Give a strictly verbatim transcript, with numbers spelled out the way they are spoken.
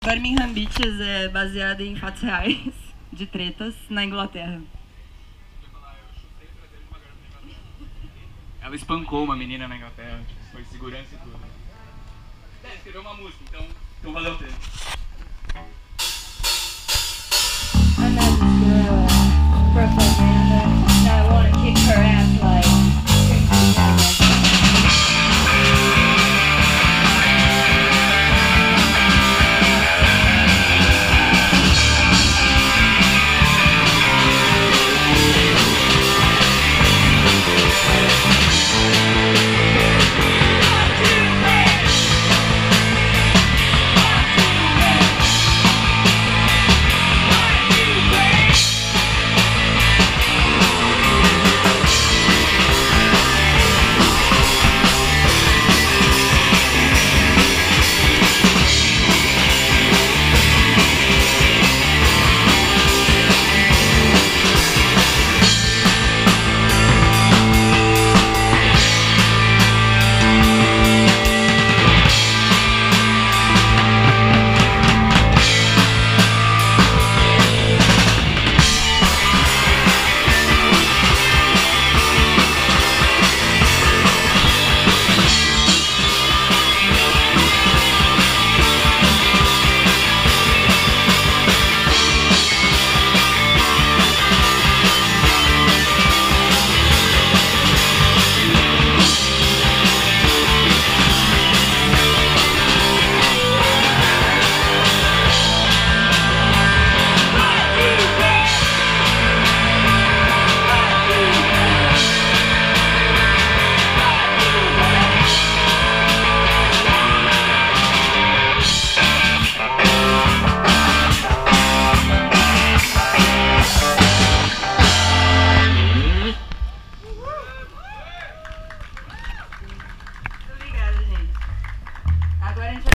Birmingham Beaches é baseada em fatos reais de tretas na Inglaterra. Ela espancou uma menina na Inglaterra, tipo, foi segurança e tudo. É, escreveu uma música, então, então valeu a pena.